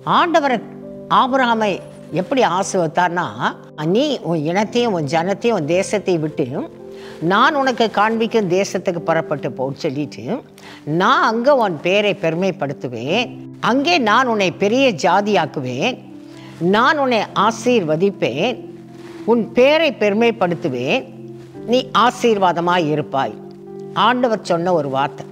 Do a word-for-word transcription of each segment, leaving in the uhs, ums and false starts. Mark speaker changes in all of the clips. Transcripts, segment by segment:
Speaker 1: ஆண்டவர் ஆபிரகாமை எப்படி ஆசீர்வதித்தார்னா, நீ உன் இனத்தையும் உன் ஜனத்தையும் உன் தேசத்தையும் விட்டு நான் உனக்கு காண்பிக்கும் தேசத்துக்கு புறப்பட்டு போன்னு சொல்லிட்டு, நான் அங்கே உன் பேரை பெருமைப்படுத்துவேன், அங்கே நான் உன்னை பெரிய ஜாதியாக்குவேன், நான் உன்னை ஆசீர்வதிப்பேன், உன் பேரை பெருமைப்படுத்துவேன், நீ ஆசீர்வாதமாய் இருப்பாய். ஆண்டவர் சொன்ன ஒரு வார்த்தை.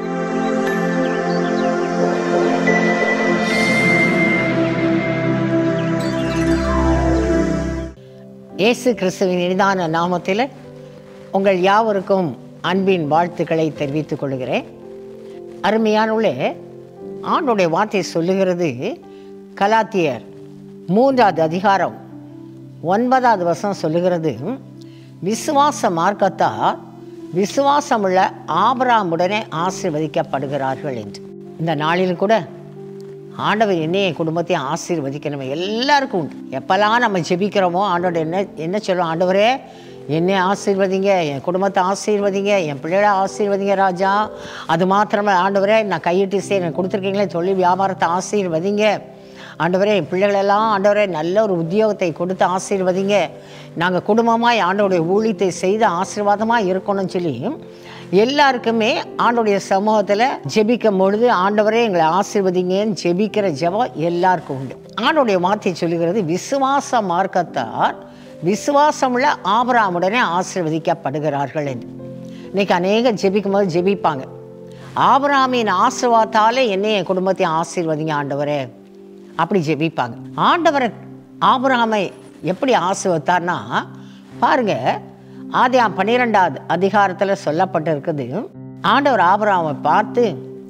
Speaker 1: இயேசு கிறிஸ்துவின் இனிதான நாமத்தில் உங்கள் யாவருக்கும் அன்பின் வாழ்த்துக்களை தெரிவித்துக் கொள்கிறேன். அருமையானுள்ளே ஆண்டுடைய வார்த்தை சொல்லுகிறது, கலாத்தியர் மூன்றாவது அதிகாரம் ஒன்பதாவது வசனம் சொல்லுகிறது, விசுவாச மார்க்கத்தால் விசுவாசமுள்ள ஆபிரகாமுடனே ஆசீர்வதிக்கப்படுகிறார்கள் என்று. இந்த நாளில் கூட ஆண்டவர் என்னைய குடும்பத்தையும் ஆசீர்வதிக்கணும். எல்லாருக்கும் உண்டு. எப்போல்லாம் நம்ம ஜெபிக்கிறோமோ ஆண்டவர் என்ன என்ன சொல்லுவோம், ஆண்டவரே என்னை ஆசீர்வதிங்க, என் குடும்பத்தை ஆசீர்வதிங்க, என் பிள்ளைகளை ஆசீர்வதிங்க ராஜா. அது மாத்திரமே ஆண்டவரே நான் கையிட்டு சே எனக்கு கொடுத்துருக்கீங்களே தொழில் வியாபாரத்தை ஆசீர்வதிங்க ஆண்டவரே, என் பிள்ளைகளெல்லாம் ஆண்டவரே நல்ல ஒரு உத்தியோகத்தை கொடுத்து ஆசீர்வதிங்க, நாங்கள் குடும்பமாக ஆண்டவருடைய ஊழியத்தை செய்து ஆசீர்வாதமாக இருக்கணும்னு சொல்லி எல்லாருக்குமே ஆண்டவருடைய சமூகத்தில் ஜெபிக்கும் பொழுது ஆண்டவரே எங்களை ஆசீர்வதிங்கன்னு ஜெபிக்கிற ஜெபம் எல்லாருக்கும் உண்டு. ஆண்டவருடைய வார்த்தை சொல்லுகிறது, விசுவாச மார்க்கத்தார் விசுவாசமுள்ள ஆபிரகாமுடனே ஆசீர்வதிக்கப்படுகிறார்கள் என்று. இன்னைக்கு அநேகம் ஜெபிக்கும் போது ஜெபிப்பாங்க, ஆபிரகாமின் ஆசீர்வாதத்தாலே என்னை என் குடும்பத்தையும் ஆசீர்வதிங்க ஆண்டவரே அப்படி ஜெபிப்பாங்க. ஆண்டவர் ஆபிரகாமை எப்படி ஆசீர்வதித்தார்னா பாருங்க, ஆதியாம் பன்னிரெண்டாவது அதிகாரத்தில் சொல்லப்பட்டிருக்குது, ஆண்டவர் ஆபிரகாமை பார்த்து,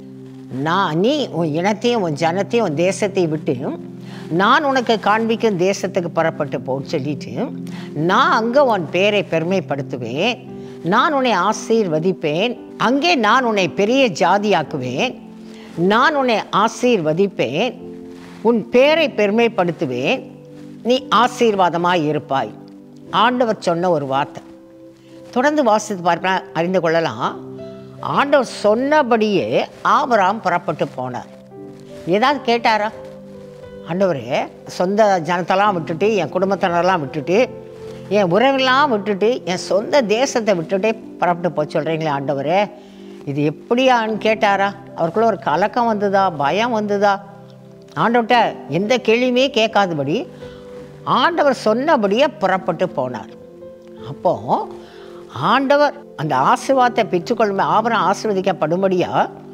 Speaker 1: நான் நீ உன் இனத்தையும் உன் ஜனத்தையும் உன் தேசத்தையும் விட்டு நான் உனக்கு காண்பிக்கும் தேசத்துக்கு புறப்பட்டு போன்னு சொல்லிட்டு, நான் அங்கே உன் பேரை பெருமைப்படுத்துவேன், நான் உன்னை ஆசீர்வதிப்பேன், அங்கே நான் உன்னை பெரிய ஜாதியாக்குவேன், நான் உன்னை ஆசீர்வதிப்பேன், உன் பேரை பெருமைப்படுத்துவேன், நீ ஆசீர்வாதமாய் இருப்பாய். ஆண்டவர் சொன்ன ஒரு வார்த்தை. தொடர்ந்து வாசித்து பார்ப்ப அறிந்து கொள்ளலாம். ஆண்டவர் சொன்னபடியே ஆபிரகாம் புறப்பட்டு போனார். ஏதாவது கேட்டாரா? ஆண்டவரே சொந்த ஜனத்தெல்லாம் விட்டுட்டு, என் குடும்பத்தினரெல்லாம் விட்டுட்டு, என் உறவெல்லாம் விட்டுட்டு, என் சொந்த தேசத்தை விட்டுட்டே புறப்பட்டு போய் சொல்கிறீங்களே ஆண்டவரே, இது எப்படியான்னு கேட்டாரா? அவருக்குள்ள ஒரு கலக்கம் வந்ததா, பயம் வந்ததா? ஆண்டவர்கிட்ட எந்த கேள்வியுமே கேட்காதபடி ஆண்டவர் சொன்னபடியே புறப்பட்டு போனார். அப்போ ஆண்டவர் அந்த ஆசீர்வாதத்தை பெற்றுக்கொள்ளும் ஆபிரகாம் ஆசீர்வதிக்கப்படும்படியா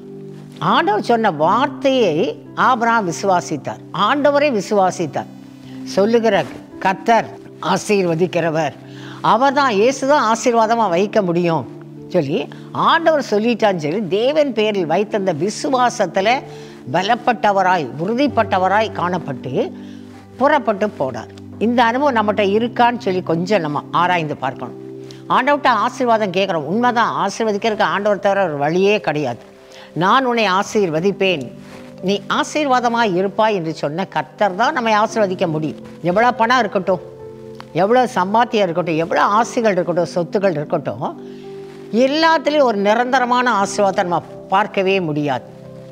Speaker 1: ஆண்டவர் சொன்ன வார்த்தையை ஆபிரகாம் விசுவாசித்தார். ஆண்டவரை விசுவாசித்தார். சொல்லுகிற கர்த்தர் ஆசீர்வதிக்கிறவர், அவர் தான், இயேசு தான் ஆசீர்வாதமாக வைக்க முடியும் சொல்லி ஆண்டவர் சொல்லிட்டான்னு சொல்லி தேவன் பேரில் வைத்த விசுவாசத்தில் பலப்பட்டவராய் உறுதிப்பட்டவராய் காணப்பட்டு புறப்பட்டு போனார். இந்த அனுபவம் நம்மகிட்ட இருக்கான்னு சொல்லி கொஞ்சம் நம்ம ஆராய்ந்து பார்க்கணும். ஆண்டவர்கிட்ட ஆசீர்வாதம் கேட்குறோம், உண்மைதான். ஆசீர்வதிக்கிறதுக்கு ஆண்டவர் தவிர ஒரு வழியே கிடையாது. நான் உன்னை ஆசீர்வதிப்பேன், நீ ஆசீர்வாதமாக இருப்பாய் என்று சொன்ன கர்த்தர் தான் நம்மை ஆசீர்வதிக்க முடியும். எவ்வளோ பணம் இருக்கட்டும், எவ்வளோ சம்பாத்தியம் இருக்கட்டும், எவ்வளோ ஆசைகள் இருக்கட்டும், சொத்துக்கள் இருக்கட்டும், எல்லாத்துலேயும் ஒரு நிரந்தரமான ஆசீர்வாதத்தை நம்ம பார்க்கவே முடியாது.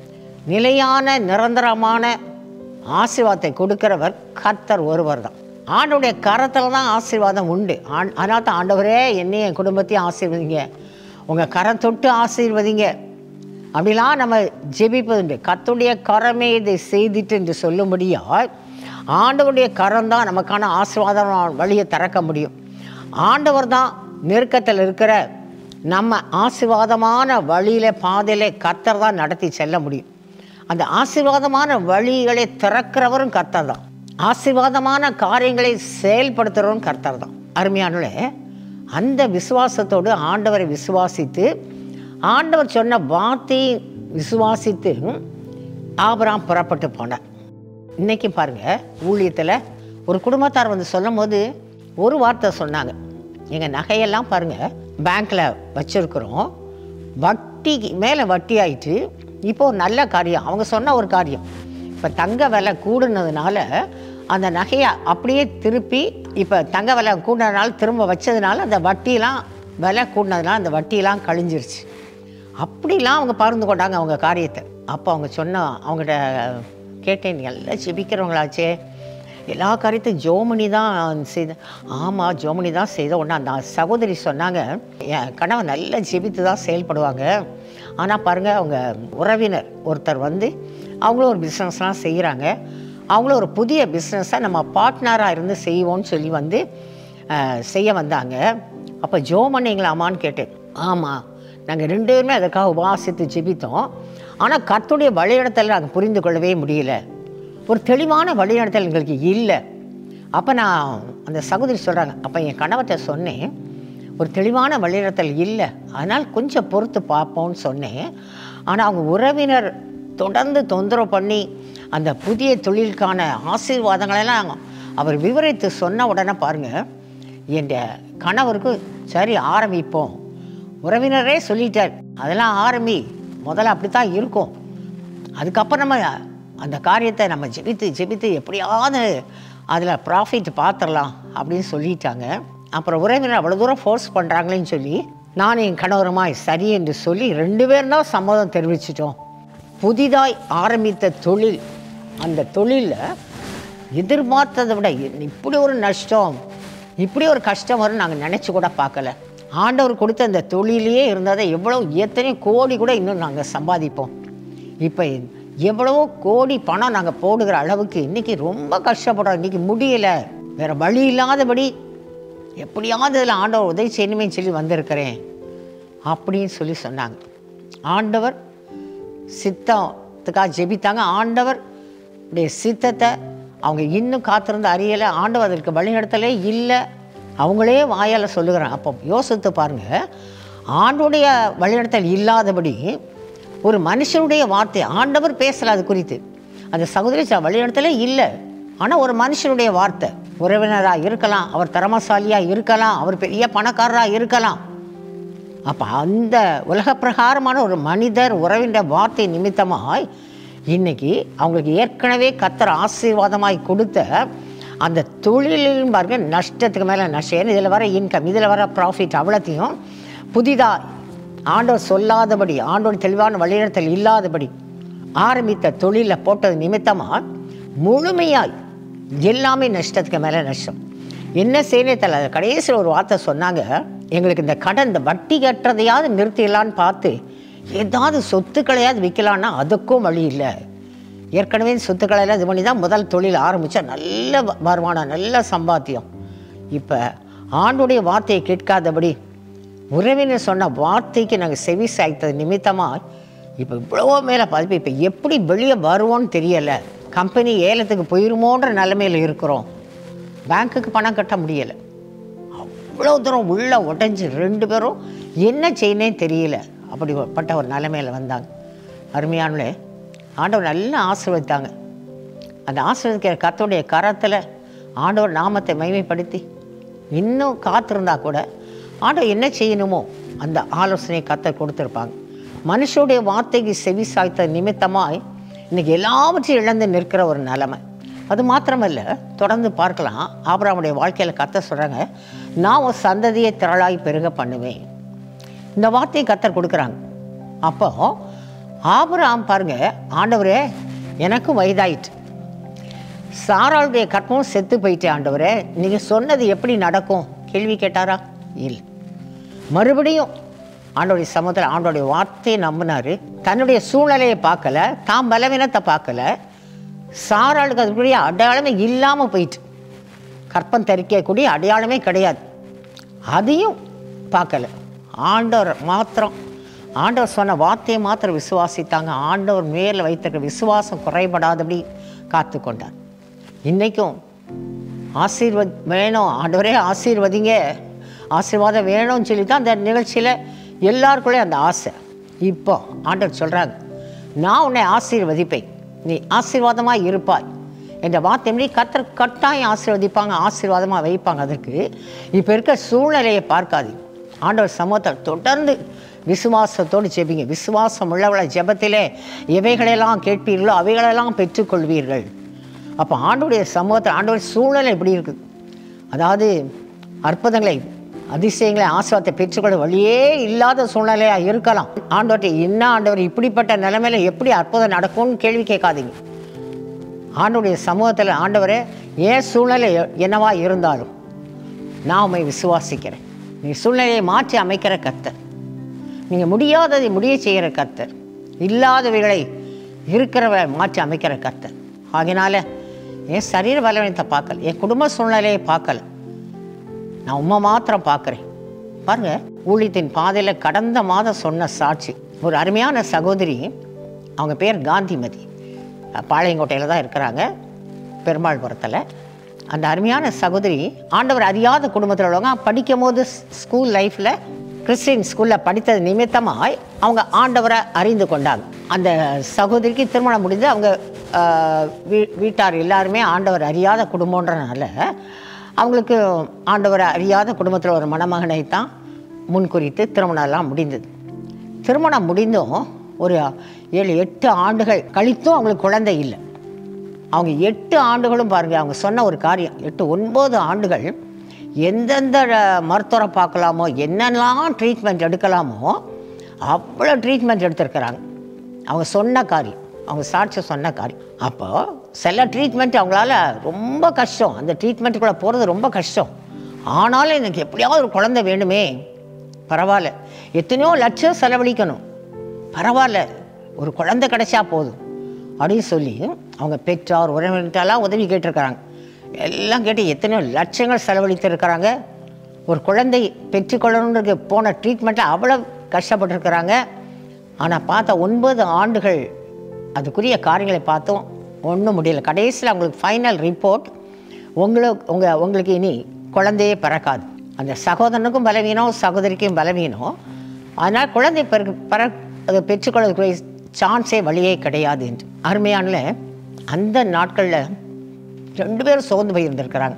Speaker 1: நிலையான நிரந்தரமான ஆசீர்வாதத்தை கொடுக்கிறவர் கர்த்தர் ஒருவர் தான். ஆண்டவருடைய கரத்தில் தான் ஆசீர்வாதம் உண்டு. ஆண் அதனால தான் ஆண்டவரே என்னையும் என் குடும்பத்தையும் ஆசீர்வதிங்க, உங்கள் கரம் தொட்டு ஆசீர்வதிங்க அப்படிலாம் நம்ம ஜெபிப்பதுண்டு. கர்த்தருடைய கரமே இதை செய்துட்டு என்று சொல்லும்படியா ஆண்டவருடைய கரம் தான் நமக்கான ஆசீர்வாதம் வழியை திறக்க முடியும். ஆண்டவர் தான் நெருக்கத்தில் இருக்கிற நம்ம ஆசீர்வாதமான வழியில் பாதையில் கர்த்தர் தான் நடத்தி செல்ல முடியும். அந்த ஆசீர்வாதமான வழிகளை திறக்கிறவரும் கர்த்தர் தான். ஆசீர்வாதமான காரியங்களை செயல்படுத்துகிறவரும் கர்த்தர் தான். அருமையானே, அந்த விசுவாசத்தோடு ஆண்டவரை விசுவாசித்து ஆண்டவர் சொன்ன வார்த்தையை விசுவாசித்து ஆபிரகாம் புறப்பட்டு போனார். இன்றைக்கி பாருங்கள், ஊழியத்தில் ஒரு குடும்பத்தார் வந்து சொல்லும் போது ஒரு வார்த்தை சொன்னாங்க, எங்கள் நகையெல்லாம் பாருங்கள் பேங்க்கில் வச்சுருக்குறோம், வட்டிக்கு மேலே வட்டி ஆயிட்டு, இப்போ ஒரு நல்ல காரியம் அவங்க சொன்ன ஒரு காரியம், இப்போ தங்க விலை கூடுனதுனால அந்த நகையை அப்படியே திருப்பி இப்போ தங்க விலை கூடினதுனால திரும்ப வச்சதுனால அந்த வட்டியெலாம் விலை கூடினதுனால அந்த வட்டியெல்லாம் கழிஞ்சிருச்சு. அப்படிலாம் அவங்க பகிர்ந்து கொண்டாங்க அவங்க காரியத்தை. அப்போ அவங்க சொன்ன அவங்கள்ட்ட கேட்டேன், எல்லாம் ஜெபிக்கிறவங்களாச்சே, எல்லா காரியத்தையும் ஜோமணி தான் செய்த. ஆமாம், ஜோமணி தான் செய்த. ஒன்று அந்த சகோதரி சொன்னாங்க, என் கணவன் நல்லா ஜெபித்து தான் செயல்படுவாங்க. ஆனால் பாருங்கள், அவங்க உறவினர் ஒருத்தர் வந்து அவங்களும் ஒரு பிஸ்னஸ்லாம் செய்கிறாங்க. அவங்களும் ஒரு புதிய பிஸ்னஸை நம்ம பார்ட்னராக இருந்து செய்வோன்னு சொல்லி வந்து செய்ய வந்தாங்க. அப்போ ஜோமணிங்களாமான்னு கேட்டேன். ஆமாம், நாங்கள் ரெண்டு பேருமே அதுக்காக உபாசித்து ஜெபித்தோம். ஆனால் கர்த்தருடைய வழிநடத்தலை நாங்கள் புரிந்து கொள்ளவே முடியல. ஒரு தெளிவான வழிநடத்தல் எங்களுக்கு இல்லை. அப்போ நான் அந்த சகோதரி சொல்கிறாங்க, அப்போ என் கணவர்கிட்ட சொன்னேன், ஒரு தெளிவான வழிநடத்தல் இல்லை, அதனால் கொஞ்சம் பொறுத்து பார்ப்போம்னு சொன்னேன். ஆனால் அவங்க உறவினர் தொடர்ந்து தொந்தரவு பண்ணி அந்த புதிய தொழிலுக்கான ஆசீர்வாதங்களெல்லாம் அவர் விவரித்து சொன்ன உடனே பாருங்கள், என் கணவருக்கு சரி ஆரம்பிப்போம், உறவினரே சொல்லிட்டார், அதெல்லாம் ஆரம்பி, முதல்ல அப்படி தான் இருக்கும், அதுக்கப்புறம் நம்ம அந்த காரியத்தை நம்ம ஜெபித்து ஜெபித்து எப்படியாவது அதில் ப்ராஃபிட் பார்த்துடலாம் அப்படின்னு சொல்லிட்டாங்க. அப்புறம் உறவினர் அவ்வளோ தூரம் ஃபோர்ஸ் பண்ணுறாங்களேன்னு சொல்லி நான் என் கணவருமாய் சரி என்று சொல்லி ரெண்டு பேரும் தான் சம்மதம் தெரிவிச்சிட்டோம். புதிதாய் ஆரம்பித்த தொழில், அந்த தொழிலில் எதிர்பார்த்ததை விட இப்படி ஒரு நஷ்டம், இப்படி ஒரு கஷ்டம் வரும் நாங்கள் நினச்சி கூட பார்க்கல. ஆண்டவர் கொடுத்த அந்த தொழிலையே இருந்ததை எவ்வளோ எத்தனை கோடி கூட இன்னும் நாங்கள் சம்பாதிப்போம். இப்போ எவ்வளவோ கோடி பணம் நாங்கள் போடுகிற அளவுக்கு இன்றைக்கி ரொம்ப கஷ்டப்படுறோம். இன்றைக்கி முடியலை, வேறு வழி இல்லாதபடி எப்படியாவது அதில் ஆண்டவர் உதவி செய்யணுமே சொல்லி வந்திருக்கிறேன் அப்படின்னு சொல்லி சொன்னாங்க. ஆண்டவர் சித்தத்துக்காக ஜெபித்தாங்க. ஆண்டவர் உடைய சித்தத்தை அவங்க இன்னும் காத்திருந்து அறியலை. ஆண்டவர் அதற்கு வழிநடத்தலே இல்லை, அவங்களே வாயால் சொல்லுகிறாங்க. அப்போ யோசித்து பாருங்கள், ஆண்டுடைய வழிநடத்தல் இல்லாதபடி ஒரு மனுஷனுடைய வார்த்தை ஆண்டவர் பேசலை அது குறித்து. அந்த சகோதரி வழிநடத்தலே இல்லை, ஆனால் ஒரு மனுஷனுடைய வார்த்தை, உறவினராக இருக்கலாம், அவர் திறமசாலியாக இருக்கலாம், அவர் பெரிய பணக்காரராக இருக்கலாம். அப்போ அந்த உலக பிரகாரமான ஒரு மனிதர் உறவின வார்த்தை நிமித்தமாய் இன்றைக்கி அவங்களுக்கு ஏற்கனவே கர்த்தர் ஆசீர்வாதமாய் கொடுத்த அந்த தொழிலிலும் பாருங்க நஷ்டத்துக்கு மேலே நஷ்டம். இதில் வர இன்கம், இதில் வர ப்ராஃபிட் அவ்வளோத்தையும் புதிதாக ஆண்டவர் சொல்லாதபடி, ஆண்டோட தெளிவான வழிநடத்தல் இல்லாதபடி ஆரம்பித்த தொழிலில் போட்டது நிமித்தமாக முழுமையாய் எல்லாமே நஷ்டத்துக்கு மேலே நஷ்டம். என்ன செய்யணே தெரியல. கடைசியில் ஒரு வார்த்தை சொன்னாங்க, எங்களுக்கு இந்த கடன், இந்த வட்டி கட்டுறதையாவது நிறுத்திடலான்னு பார்த்து ஏதாவது சொத்துக்களையாவது விற்கலான்னா அதுக்கும் வழி இல்லை. ஏற்கனவே சொத்துக்களையெல்லாம் இது பண்ணி தான் முதல் தொழில் ஆரம்பித்தா நல்ல வருமானம், நல்ல சம்பாத்தியம். இப்போ ஆண்டுடைய வார்த்தையை கேட்காதபடி உறவினர் சொன்ன வார்த்தைக்கு நாங்கள் செவி சாய்த்தது நிமித்தமாக இப்போ இவ்வளோ மேலே பதிப்பு. இப்போ எப்படி வெளியே வருவோன்னு தெரியலை. கம்பெனி ஏலத்துக்கு போயிருமோன்ற நிலைமையில் இருக்கிறோம். பேங்க்குக்கு பணம் கட்ட முடியலை. அவ்வளோ தூரம் உள்ளே உடஞ்சி ரெண்டு பேரும் என்ன செய்யனே தெரியல. அப்படிப்பட்ட ஒரு நிலைமையில் வந்தாங்க. அருமையானே ஆண்டவர் நல்லா ஆசீர்வதித்தாங்க. அந்த ஆசீர்வதிக்கிற கர்த்தருடைய கரத்தில் ஆண்டவர் நாமத்தை மகிமைப்படுத்தி இன்னும் காத்திருந்தா கூட ஆண்டவர் என்ன செய்யணுமோ அந்த ஆலோசனையை கர்த்தர் கொடுத்துருப்பாங்க. மனுஷனுடைய வார்த்தைக்கு செவி சாய்த்த நிமித்தமாய் இன்றைக்கி எல்லாவற்றையும் இழந்து நிற்கிற ஒரு நிலைமை. அது மாத்திரமல்ல, தொடர்ந்து பார்க்கலாம். ஆபிரகாமுடைய வாழ்க்கையில் கர்த்தர் சொல்கிறாங்க, நான் ஒரு சந்ததியை திரளாய் பெருக பண்ணுவேன். இந்த வார்த்தையை கர்த்தர் கொடுக்குறாங்க. அப்போ ஆபிரகாம் பாருங்க, ஆண்டவரே எனக்கும் வயதாயிட்டு, சாராளுடைய கற்பமும் செத்து போயிட்டே, ஆண்டவரே நீங்கள் சொன்னது எப்படி நடக்கும் கேள்வி கேட்டாரா? இல்லை. மறுபடியும் ஆண்டோடைய சமூகத்தில் ஆண்டோடைய வார்த்தையை நம்பினார். தன்னுடைய சூழ்நிலையை பார்க்கல, தாம் பலவீனத்தை பார்க்கல. சாராளுக்கு அதுக்குரிய அடையாளமே இல்லாமல் போயிட்டு, கற்பம் தரிக்கக்கூடிய அடையாளமே கிடையாது, அதையும் பார்க்கல. ஆண்டவர் மாத்திரம், ஆண்டவர் சொன்ன வார்த்தையை மாத்திரம் விசுவாசித்தாங்க. ஆண்டவர் மேலே வைத்திருக்க விசுவாசம் குறைபடாதபடி காத்து கொண்டார். இன்றைக்கும் ஆசீர்வத் வேணும், ஆண்டவரே ஆசீர்வதிங்க, ஆசீர்வாதம் வேணும்னு சொல்லி தான் அந்த நிகழ்ச்சியில் எல்லாருக்குள்ளேயும் அந்த ஆசை. இப்போ ஆண்டவர் சொல்கிறாங்க, நான் உன்னை ஆசீர்வதிப்பேன், நீ ஆசீர்வாதமாக இருப்பாய் என்ற வார்த்தை கர்த்தர் கட்டாயம் ஆசீர்வதிப்பாங்க, ஆசீர்வாதமாக வைப்பாங்க. அதற்கு இப்போ இருக்க சூழ்நிலையை பார்க்காது. ஆண்டவர் சமூகத்தில் தொடர்ந்து விசுவாசத்தோடு ஜெபிங்க. விசுவாசம் உள்ளவளை ஜெபத்திலே எவைகளெல்லாம் கேட்பீர்களோ அவைகளெல்லாம் பெற்றுக்கொள்வீர்கள். அப்போ ஆண்டவருடைய சமூகத்தில் ஆண்டவர் சூழ்நிலை எப்படி இருக்குது, அதாவது அற்புதங்களை அதிசயங்களை ஆசீர்வாதத்தை பெற்றுக்கொள்ள வழியே இல்லாத சூழ்நிலையாக இருக்கலாம். ஆண்டவர்கிட்ட என்ன ஆண்டவர் இப்படிப்பட்ட நிலைமையில எப்படி அற்புதம் நடக்கும்னு கேள்வி கேட்காதீங்க. ஆண்டவருடைய சமூகத்தில், ஆண்டவரே ஏன் சூழ்நிலை என்னவா இருந்தாலும் நான் உம்மை விசுவாசிக்கிறேன். நீ சூழ்நிலையை மாற்றி அமைக்கிற கர்த்தர், நீங்கள் முடியாததை முடிய செய்கிற கர்த்தர், இல்லாதவைகளை இருக்கிறவரை மாற்றி அமைக்கிற கர்த்தர். ஆகினால என் சரீர பலவீனத்தை பார்க்கல, என் குடும்ப சூழ்நிலையை பார்க்கல, நான் உம்மை மாத்திரம் பார்க்குறேன். பாருங்கள், ஊழியத்தின் பாதையில் கடந்த மாதம் சொன்ன சாட்சி. ஒரு அருமையான சகோதரி, அவங்க பேர் காந்திமதி, பாளையங்கோட்டையில் தான் இருக்கிறாங்க, பெருமாள்புரத்தில். அந்த அருமையான சகோதரி ஆண்டவர் அறியாத குடும்பத்தில் உள்ளவங்க. படிக்கும் போது ஸ்கூல் லைஃப்பில் கிறிஸ்டின் ஸ்கூலில் படித்தது நிமித்தமாய் அவங்க ஆண்டவரை அறிந்து கொண்டாங்க. அந்த சகோதரிக்கு திருமணம் முடிந்து அவங்க வீ வீட்டார் எல்லாருமே ஆண்டவர் அறியாத குடும்பன்றனால அவங்களுக்கு ஆண்டவரை அறியாத குடும்பத்தில் ஒரு மணமகனை தான் முன்குறித்து திருமணம்லாம் முடிந்தது. திருமணம் முடிந்தும் ஒரு ஏழு எட்டு ஆண்டுகள் கழித்தும் அவங்களுக்கு குழந்தை இல்லை. அவங்க எட்டு ஆண்டுகளும் பாருங்கள், அவங்க சொன்ன ஒரு காரியம், எட்டு ஒன்பது ஆண்டுகள் எந்தெந்த மருத்துவரை பார்க்கலாமோ, என்னெல்லாம் ட்ரீட்மெண்ட் எடுக்கலாமோ அவ்வளோ ட்ரீட்மெண்ட் எடுத்துருக்கிறாங்க. அவங்க சொன்ன காரியம், அவங்க சாட்சி சொன்ன காரியம். அப்போது சில ட்ரீட்மெண்ட் அவங்களால ரொம்ப கஷ்டம், அந்த ட்ரீட்மெண்ட்டுக்குள்ளே போகிறது ரொம்ப கஷ்டம். ஆனாலும் எனக்கு எப்படியாவது ஒரு குழந்தை வேணுமே, பரவாயில்ல, எத்தனையோ லட்சம் செலவழிக்கணும், பரவாயில்ல ஒரு குழந்தை கிடைச்சா போதும் அப்படின்னு சொல்லி அவங்க பெற்றார் உறவினர்களெல்லாம் உதவி கேட்டிருக்கிறாங்க. எல்லாம் கேட்டு எத்தனையோ லட்சங்கள் செலவழித்து இருக்கிறாங்க. ஒரு குழந்தை பெற்றுக்கொள்ளணுன்றது போன ட்ரீட்மெண்ட்டில் அவ்வளோ கஷ்டப்பட்டுருக்கிறாங்க. ஆனால் பார்த்தா ஒன்பது ஆண்டுகள் அதுக்குரிய காரியங்களை பார்த்தோம், ஒன்றும் முடியல. கடைசியில் அவங்களுக்கு ஃபைனல் ரிப்போர்ட், உங்களுக்கு உங்கள் உங்களுக்கு இனி குழந்தையே பிறக்காது. அந்த சகோதரனுக்கும் பலவீனம், சகோதரிக்கும் பலவீனம். அதனால் குழந்தை பிற பிற பெற்றுக்கொள்ளக்கூடிய சான்ஸே வழியே கிடையாது என்று. அருமையான அந்த நாட்களில் ரெண்டு பேரும் சோர்ந்து போயிருந்திருக்கிறாங்க.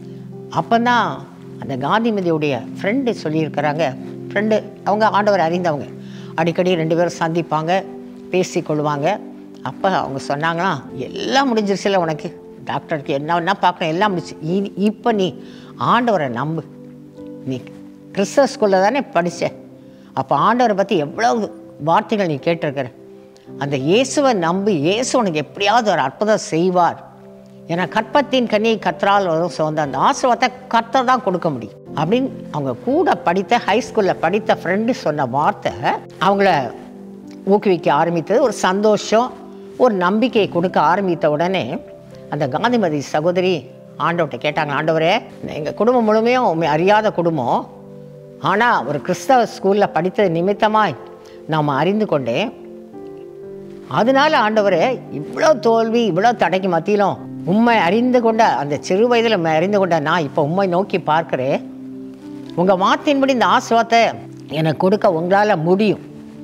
Speaker 1: அப்போ தான் அந்த காந்திமதியுடைய ஃப்ரெண்டு சொல்லியிருக்கிறாங்க. ஃப்ரெண்டு அவங்க ஆண்டவர் அறிந்தவங்க, அடிக்கடி ரெண்டு பேரும் சந்திப்பாங்க, பேசி கொள்வாங்க. அப்போ அவங்க சொன்னாங்களாம், எல்லாம் முடிஞ்சிருச்சுல உனக்கு, டாக்டருக்கு என்ன என்ன பார்க்கணும் எல்லாம் முடிச்சு, இ இப்போ நீ ஆண்டவரை நம்பு. நீ கிறிஸ்தவ ஸ்கூலில் தானே படித்த, அப்போ ஆண்டவரை பற்றி எவ்வளோ வார்த்தைகள் நீ கேட்டிருக்கிற, அந்த இயேசுவை நம்பி இயேசு உனக்கு எப்படியாவது ஒரு அற்புதம் செய்வார். ஏன்னா கற்பத்தின் கனியை கர்த்தரால் வரும் சொந்த அந்த ஆசீர்வாதத்தை கர்த்தர் தான் கொடுக்க முடியும் அப்படின்னு அவங்க கூட படித்த ஹைஸ்கூலில் படித்த ஃப்ரெண்டு சொன்ன வார்த்தை அவங்கள ஊக்குவிக்க ஆரம்பித்தது. ஒரு சந்தோஷம், ஒரு நம்பிக்கையை கொடுக்க ஆரம்பித்த உடனே அந்த காந்திமதி சகோதரி ஆண்டவர்கிட்ட கேட்டாங்க, ஆண்டவரே எங்கள் குடும்பம் முழுமையும் உண்மை அறியாத குடும்பம், ஆனால் ஒரு கிறிஸ்தவ ஸ்கூலில் படித்தது நிமித்தமாய் நாம் அறிந்து கொண்டேன். அதனால ஆண்டவரே இவ்வளோ தோல்வி இவ்வளோ தடைக்கு மத்தியிலும் உண்மை அறிந்து கொண்ட அந்த சிறு வயதில் உண்மை அறிந்து கொண்ட நான் இப்போ உண்மை நோக்கி பார்க்குறேன். உங்கள் வார்த்தையின்படி இந்த ஆசீர்வாதத்தை எனக்கு கொடுக்க உங்களால் முடியும்,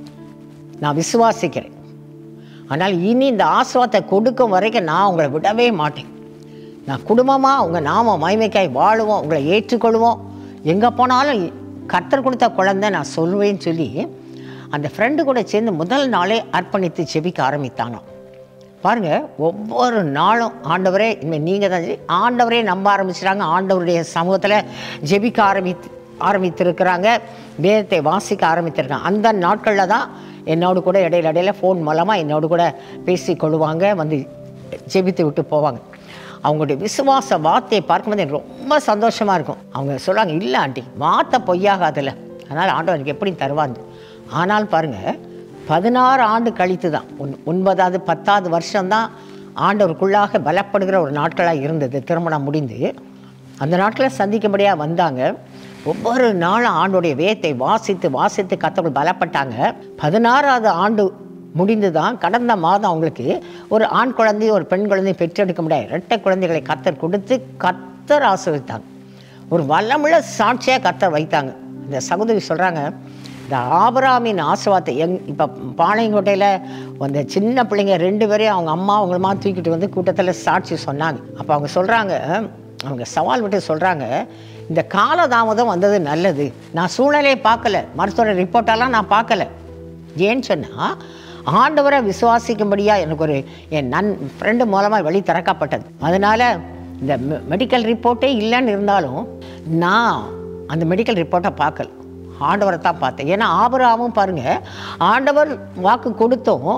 Speaker 1: நான் விசுவாசிக்கிறேன். ஆனால் இனி இந்த ஆசீர்வாதத்தை கொடுக்கும் வரைக்கும் நான் உங்களை விடவே மாட்டேன். நான் குடும்பமாக உங்கள் நாம மகிமைக்காய் வாழுவோம், உங்களை ஏற்றுக்கொள்வோம், எங்கே போனாலும் கர்த்தர் கொடுத்த குழந்தை நான் சொல்லுவேன்னு சொல்லி அந்த ஃப்ரெண்டு கூட சேர்ந்து முதல் நாளே அர்ப்பணித்து ஜெபிக்க ஆரம்பித்தானோ. பாருங்கள், ஒவ்வொரு நாளும் ஆண்டவரே இனிமேல் நீங்கள் தான் ஆண்டவரே நம்ப ஆரம்பிச்சிட்டாங்க. ஆண்டவருடைய சமூகத்தில் ஜெபிக்க ஆரம்பித்து ஆரம்பித்திருக்கிறாங்க, வேதத்தை வாசிக்க ஆரம்பித்திருக்காங்க. அந்த நாட்களில் தான் என்னோடு கூட இடையில இடையில ஃபோன் மூலமாக என்னோடு கூட பேசி கொள்வாங்க, வந்து ஜெபித்து விட்டு போவாங்க. அவங்களுடைய விசுவாச வார்த்தையை பார்க்கும்போது எனக்கு ரொம்ப சந்தோஷமாக இருக்கும். அவங்க சொல்லுவாங்க, இல்லை ஆண்டி வார்த்தை பொய்யாகாதில்ல, அதனால் ஆண்டவர் எனக்கு எப்படி தருவாங்க. ஆனால் பாருங்கள், பதினாறு ஆண்டு கழித்து தான் ஒன் ஒன்பதாவது பத்தாவது வருஷம்தான் ஆண்டவருக்குள்ளாக பலப்படுகிற ஒரு நாட்களாக இருந்தது. திருமணம் முடிந்து அந்த நாட்களில் சந்திக்கும்படியாக வந்தாங்க. ஒவ்வொரு நாளும் ஆண்டோடைய வேதத்தை வாசித்து வாசித்து கர்த்தர்கள் பலப்பட்டாங்க. பதினாறாவது ஆண்டு முடிந்து தான் கடந்த மாதம் அவங்களுக்கு ஒரு ஆண் குழந்தை ஒரு பெண் குழந்தையை பெற்றெடுக்க முடியாது. இரட்டை குழந்தைகளை கர்த்தர் கொடுத்து கர்த்தர் ஆசீர்வதித்தாங்க. ஒரு வல்லமுள்ள சாட்சியாக கர்த்தர் வைத்தாங்க. இந்த சகோதரி சொல்கிறாங்க, இந்த ஆபிரகாமின் ஆசீர்வாதத்தை எங் இப்போ பாளையங்கோட்டையில் அந்த சின்ன பிள்ளைங்க ரெண்டு பேரையும் அவங்க அம்மா அவங்களமா தூக்கிட்டு வந்து கூட்டத்தில் சாட்சி சொன்னாங்க. அப்போ அவங்க சொல்கிறாங்க, அவங்க சவால் விட்டு சொல்கிறாங்க, இந்த காலதாமதம் வந்தது நல்லது, நான் சூழ்நிலையை பார்க்கல, மருத்துவ ரிப்போர்ட்டெல்லாம் நான் பார்க்கல. ஏன்னு சொன்னால் ஆண்டவரை விசுவாசிக்கும்படியாக எனக்கு ஒரு என் நன் ஃப்ரெண்டு மூலமாக வழி திறக்கப்பட்டது. அதனால் இந்த மெடிக்கல் ரிப்போர்ட்டே இல்லைன்னு இருந்தாலும் நான் அந்த மெடிக்கல் ரிப்போர்ட்டை பார்க்கல, ஆண்டவரை தான் பார்த்தேன். ஏன்னா ஆபிரகாமும் பாருங்கள், ஆண்டவர் வாக்கு கொடுத்தோம்,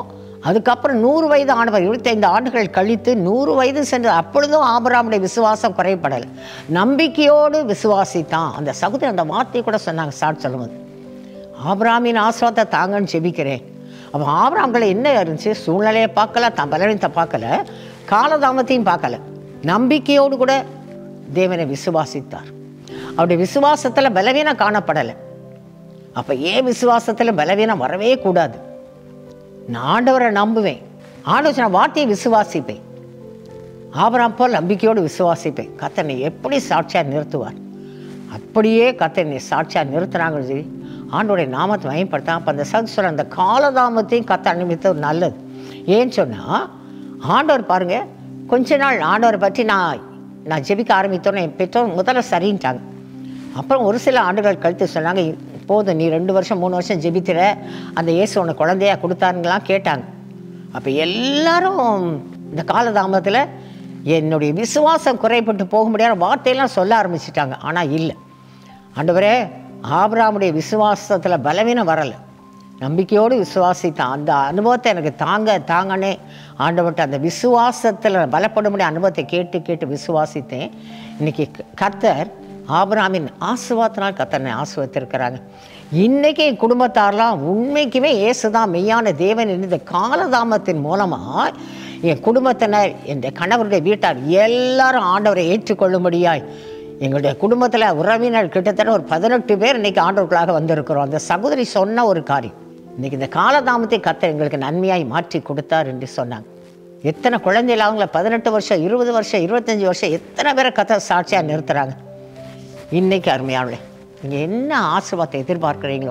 Speaker 1: அதுக்கப்புறம் நூறு வயது ஆனவர் இருபத்தைந்து ஆண்டுகள் கழித்து நூறு வயது சென்று அப்பொழுதும் ஆபிரகாமுடைய விசுவாசம் குறைபடலை. நம்பிக்கையோடு விசுவாசித்தான். அந்த சகோதரி அந்த வார்த்தையை கூட சொன்னாங்க ஸ்டார்ட் சொல்லும்போது, ஆபிரகாமின் ஆசீர்வாதத்தை தாங்கன்னு ஜெபிக்கிறேன். அப்போ ஆபிரகாம்களை என்ன இருந்துச்சு? சூழ்நிலையை பார்க்கல, தான் பலவீனத்தை பார்க்கல, காலதாமத்தையும் பார்க்கல, நம்பிக்கையோடு கூட தேவனை விசுவாசித்தார். அவருடைய விசுவாசத்தில் பலவீனம் காணப்படலை. அப்போ ஏன் விசுவாசத்தில் பலவீனம் வரவே கூடாது? நான் ஆண்டவரை நம்புவேன், ஆண்டவர் நான் வார்த்தையை விசுவாசிப்பேன், ஆபிரகாம் போல் நம்பிக்கையோடு விசுவாசிப்பேன். கர்த்தர் எப்படி சாட்சியாக நிறுத்துவார்? அப்படியே கர்த்தர் நீ சாட்சியாக நிறுத்துனாங்கன்னு சொல்லி ஆண்டோடைய நாமத்தை மயப்படுத்தான். அப்போ அந்த சக்தி சொல்ல அந்த காலதாமத்தையும் கர்த்தர் அனுமதித்தது நல்லது. ஏன்னு சொன்னால் ஆண்டவர் பாருங்கள், கொஞ்ச நாள் ஆண்டவரை பற்றி நான் நான் ஜெபிக்க ஆரம்பித்தோன்னே என் பெற்றோர் முதல்ல சரின்ட்டாங்க. அப்புறம் ஒரு சில ஆண்டுகள் கழித்து சொன்னாங்க, போதும் நீ ரெண்டு வருஷம் மூணு வருஷம் ஜெபித்திர, அந்த இயேசு உனக்கு குழந்தையா கொடுத்தாருங்களாம் கேட்டாங்க. அப்போ எல்லாரும் இந்த காலதாமத்தில் என்னுடைய விசுவாசம் குறைப்பட்டு போக முடியாத வார்த்தையெல்லாம் சொல்ல ஆரம்பிச்சிட்டாங்க. ஆனால் இல்லை, ஆண்டவரே ஆபிரகாமுடைய விசுவாசத்தில் பலவீனம் வரலை, நம்பிக்கையோடு விசுவாசித்தான். அந்த அனுபவத்தை எனக்கு தாங்க தாங்கன்னே ஆண்டவர்கிட்ட அந்த விசுவாசத்தில் பலப்படும்படிய அனுபவத்தை கேட்டு கேட்டு விசுவாசித்தேன். இன்றைக்கி கர்த்தர் ஆபிரகாமின் ஆசீர்வாதத்தினால் கர்த்தனை ஆசீர்வதித்திருக்கிறாங்க. இன்றைக்கி என் குடும்பத்தாரெலாம் உண்மைக்குமே இயேசு தான் மெய்யான தேவன். இந்த காலதாமத்தின் மூலமாக என் குடும்பத்தினர், என் கணவருடைய வீட்டார் எல்லாரும் ஆண்டவரை ஏற்றுக்கொள்ளும்படியாய் எங்களுடைய குடும்பத்தில் உறவினர் கிட்டத்தட்ட ஒரு பதினெட்டு பேர் இன்றைக்கி ஆண்டவர்களாக வந்திருக்கிறோம். அந்த சகோதரி சொன்ன ஒரு காரியம், இன்றைக்கி இந்த காலதாமத்தை கர்த்தர் எங்களுக்கு நன்மையாய் மாற்றி கொடுத்தார் என்று சொன்னாங்க. எத்தனை குழந்தைகள் அவங்கள பதினெட்டு வருஷம் இருபது வருஷம் இருபத்தஞ்சி வருஷம் எத்தனை பேரை கர்த்தர் சாட்சியாக நிறுத்துகிறாங்க. இன்றைக்கி அருமையானே, நீங்கள் என்ன ஆசீர்வாதத்தை எதிர்பார்க்குறீங்களோ,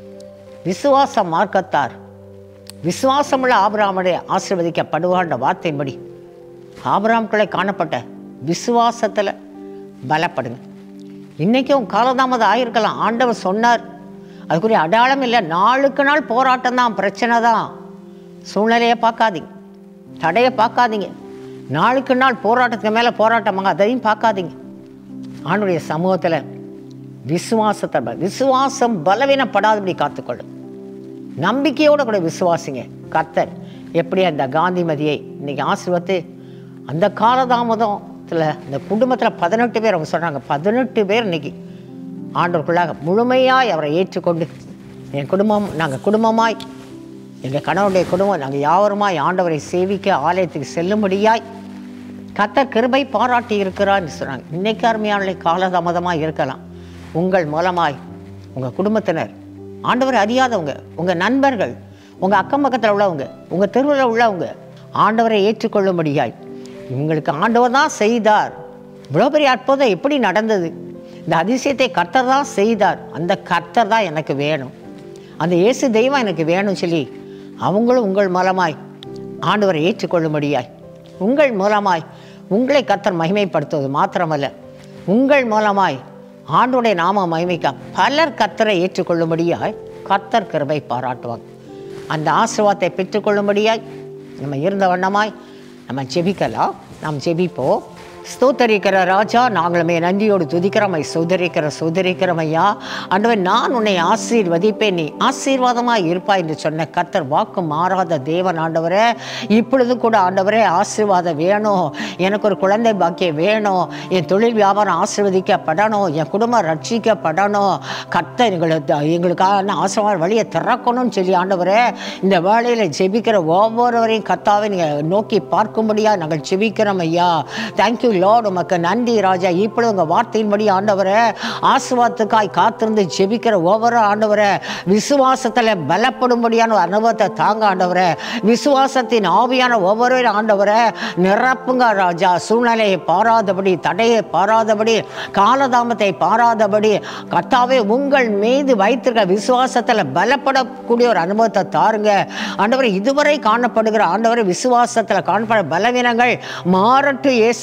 Speaker 1: விசுவாச மார்க்கத்தார் விசுவாசமுள்ள ஆபிரகாமுடைய ஆசீர்வதிக்கப்படுவான்ற வார்த்தையின்படி ஆபிரகாமுக்குள்ளே காணப்பட்ட விசுவாசத்தில் பலப்படுங்க. இன்றைக்கும் காலதாமதம் ஆகிருக்கலாம், ஆண்டவர் சொன்னார், அதுக்குரிய அடையாளம் இல்லை. நாளுக்கு நாள் போராட்டம் தான், பிரச்சனை தான். சூழ்நிலையை பார்க்காதீங்க, தடையை பார்க்காதீங்க, நாளுக்கு நாள் போராட்டத்துக்கு மேலே போராட்டமாங்க, அதையும் பார்க்காதீங்க. ஆண்டுடைய சமூகத்தில் விசுவாசத்தை விசுவாசம் பலவீனப்படாதபடி காத்துக்கொள்ளும். நம்பிக்கையோடு கூட விசுவாசிங்க. கர்த்தர் எப்படி அந்த காந்திமதியை இன்னைக்கு ஆசீர்வதித்து அந்த காலதாமதத்தில் இந்த குடும்பத்தில் பதினெட்டு பேர் அவங்க சொன்னாங்க, பதினெட்டு பேர் இன்னைக்கு ஆண்டவருக்குள்ளாக முழுமையாய் அவரை ஏற்றுக்கொண்டு என் குடும்பம் நாங்கள் குடும்பமாய் எங்கள் கணவனுடைய குடும்பம் நாங்கள் யாவருமாய் ஆண்டவரை சேவிக்க ஆலயத்துக்கு செல்லும்படியாய் கர்த்தர் கிருபை பாராட்டி இருக்கிறான்னு சொன்னாங்க. இன்னைக்கு அருமையான காலதாமதமாக இருக்கலாம், உங்கள் மூலமாய் உங்கள் குடும்பத்தினர், ஆண்டவரை அறியாதவங்க, உங்கள் நண்பர்கள், உங்கள் அக்கம் பக்கத்தில் உள்ளவங்க, உங்கள் தெருவில் உள்ளவங்க ஆண்டவரை ஏற்றுக்கொள்ளும்படியாய் உங்களுக்கு ஆண்டவர் தான் செய்தார். இவ்வளோ பெரிய அற்புதம் எப்படி நடந்தது? இந்த அதிசயத்தை கர்த்தர் தான் செய்தார். அந்த கர்த்தர் தான் எனக்கு வேணும், அந்த இயேசு தெய்வம் எனக்கு வேணும்னு சொல்லி அவங்களும் உங்கள் மூலமாய் ஆண்டவரை ஏற்றுக்கொள்ளும்படியாய் உங்கள் மூலமாய் உங்களை கர்த்தர் மகிமைப்படுத்துவது மாத்திரமல்ல, உங்கள் மூலமாய் ஆண்டோடைய நாம மகிமைக்க பலர் கர்த்தரை ஏற்றுக்கொள்ளும்படியாய் கர்த்தர் கிருபை பாராட்டுவாங்க. அந்த ஆசீர்வாதத்தை பெற்றுக்கொள்ளும்படியாய் நம்ம இருந்த வண்ணமாய் நம்ம ஜெபிக்கலாம். நாம் ஜெபிப்போம். ஸ்தோத்தரிக்கிற ராஜா, நாங்களுமே நன்றியோடு துதிக்கிறோமை சோதரிக்கிற சோதரிக்கிறோம் ஐயா. ஆண்டவர், நான் உன்னை ஆசீர்வதிப்பேன், நீ ஆசீர்வாதமாக இருப்பாய் என்று சொன்ன கர்த்தர் வாக்கு மாறாத தேவன் ஆண்டவரே. இப்பொழுது கூட ஆண்டவரே ஆசீர்வாதம் வேணும், எனக்கு ஒரு குழந்தை பாக்கியம் வேணும், என் தொழில் வியாபாரம் ஆசீர்வதிக்கப்படணும், என் குடும்பம் ரட்சிக்கப்படணும், கர்த்தர் எங்களுக்கு எங்களுக்கான ஆசீர்வாத வழியை திறக்கணும்னு சொல்லி ஆண்டவரே இந்த வேளையில் ஜெபிக்கிற ஒவ்வொருவரையும் கர்த்தாவை நீங்கள் நோக்கி பார்க்கும்படியாக நாங்கள் ஜெபிக்கிறோம் ஐயா. தேங்க்யூ லார்ட், உமக்கு நன்றி ராஜா. இப்பொழுது உங்கள் வார்த்தையின்படி ஆண்டவரே ஆசீர்வாதத்துக்காய் காத்திருந்து ஜெபிக்கிற ஒவ்வொரு ஆண்டவரே விசுவாசத்தில் பலப்படும்படியான அனுபவத்தை தாங்க ஆண்டவரே. விசுவாசத்தின் ஆவியான ஒவ்வொரு ஆண்டவரே நிரப்புங்க ராஜா. சூழ்நிலையை பாராதபடி, தடையை பாராதபடி, காலதாமத்தை பாராதபடி கர்த்தாவே உங்கள் மீது வைத்திருக்க விசுவாசத்தில் பலப்படக்கூடிய ஒரு அனுபவத்தை தாருங்க ஆண்டவரே. இதுவரை காணப்படுகிற ஆண்டவரை விசுவாசத்தில் காணப்பட பலவீனங்கள் மாறட்டு இயேசுவின்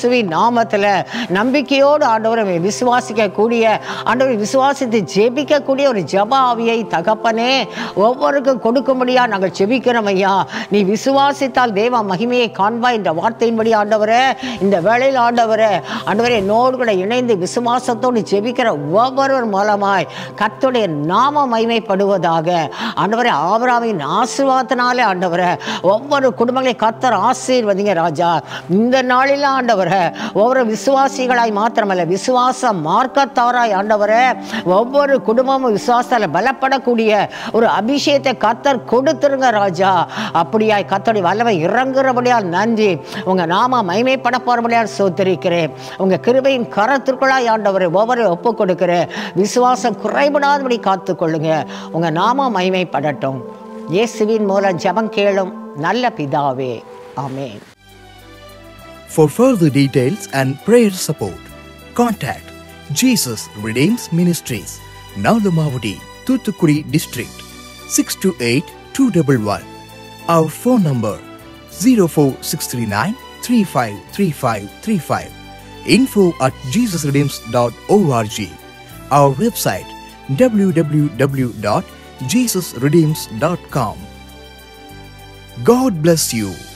Speaker 1: நாமத்தில் நம்பிக்கையோடு ஆண்டவரை விசுவாசிக்கக்கூடிய ஆண்டவரை விசுவாசித்து ஜெபிக்கக்கூடிய ஒரு ஜெப ஆவியை தகப்பனே ஒவ்வொருக்கும் கொடுக்கும்படியா நாங்கள் ஜெபிக்கிறோம் ஐயா. நீ விசுவாசித்தால் தேவ மகிமையை காண்பாய் என்ற வார்த்தையின்படி ஆண்டவரே இந்த வேளையில் ஆண்டவரே ஆண்டவரே என்னோடு கூட இணைந்து விசுவாசத்தோடு ஜெபிக்கிற ஒவ்வொருவர் மூலமாய் கர்த்தருடைய நாம மகிமைப்படுவதாக. ஆண்டவரே ஆபிரகாமின் ஆசீர்வாதத்தினாலே ஆண்டவரே ஒவ்வொரு குடும்பங்களை கர்த்தர் ஆசீர்வதிங்க ராஜா. இந்த நாளில் ஆண்டவரே ஒவ்வொரு விசுவாசிகளாய் மாத்திரமல்ல விசுவாச மார்க்கத்தாராய் ஆண்டவரே ஒவ்வொரு குடும்பமும் விசுவாசத்தால் பலப்படக்கூடிய ஒரு அபிஷேகத்தை கர்த்தர் கொடுத்துருங்க ராஜா. அப்படியாய் கர்த்தருடைய வல்லமை இறங்குறபடியால் நன்றி. உங்க நாம மகிமைப்பட போறபடியால் சோத்திரிக்கிறேன். உங்க கிருபையின் கரத்திற்குள்ளாய் ஆண்டவரை ஒவ்வொரு ஒப்பு கொடுக்கிறேன். விசுவாசம் குறைபடாதபடி காத்துக்கொள்ளுங்க. உங்க நாம மகிமைப்படட்டும். இயேசுவின் மூலம் ஜெபம் கேளும் நல்ல பிதாவே, ஆமென்.
Speaker 2: For further details and prayer support, contact Jesus Redeems Ministries, Nalumavudi, Thuthukudi District, six two eight two one one. Our phone number zero four six three nine three five three five three five. Info at jesus redeems dot org. Our website w w w dot jesus redeems dot com. God bless you.